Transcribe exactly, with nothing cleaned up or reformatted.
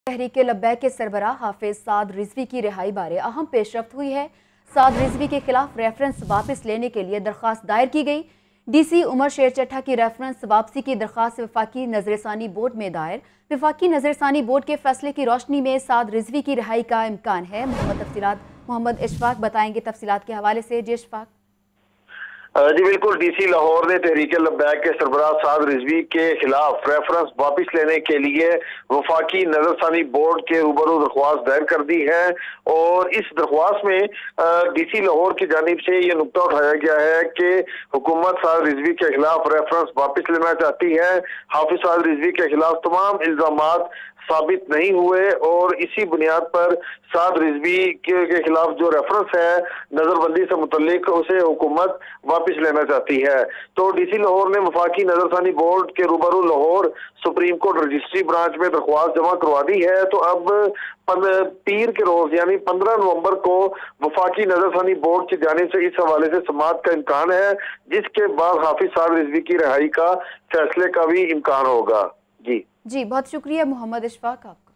तहरीक लब्बैक के सरबराह हाफिज साद रिजवी की रिहाई बारे अहम पेशरफ्त हुई है। साद रिजवी के खिलाफ रेफरेंस वापस लेने के लिए दरख्वास्त दायर की गई। डीसी उमर शेरचट्टा की रेफरेंस वापसी की दरख्वास्त वफाकी नजरसानी बोर्ड में दायर। वफाकी नजरसानी बोर्ड के फैसले की रोशनी में साद रिजवी की रिहाई का इम्कान है। मोहम्मद तफसीलात मोहम्मद इशफाक बताएंगे। तफसीलात के हवाले से जी इशफाक। जी बिल्कुल, डीसी लाहौर ने तहरीक लब्बैक के सरबराह साद रिजवी के खिलाफ रेफरेंस वापस लेने के लिए वफाकी नजरसानी बोर्ड के रूबरू दरख्वास्त दायर कर दी है और इस दरख्वास्त में डीसी लाहौर की जानिब से ये नुकता उठाया गया है कि हुकूमत साद रिजवी के खिलाफ रेफरेंस वापस लेना चाहती है। हाफिज साद रिजवी के खिलाफ तमाम इल्जामात साबित नहीं हुए और इसी बुनियाद पर साद रिजवी के, के खिलाफ जो रेफरेंस है नजरबंदी से मुतल्लिक उसे हुकूमत वापस लेना चाहती है। तो डीसी लाहौर ने वफाकी नजरसानी बोर्ड के रूबरू Lahore supreme court registry branch में दरख्वास्त जमा करवा दी है। तो अब पीर के रोज यानी पंद्रह नवंबर को वफाकी नजरसानी बोर्ड की जानिब से इस हवाले से समाअत का इम्कान है, जिसके बाद हाफिज साद रिजवी की रिहाई का फैसले का भी इम्कान होगा। जी जी बहुत शुक्रिया मोहम्मद इशफाक आपका।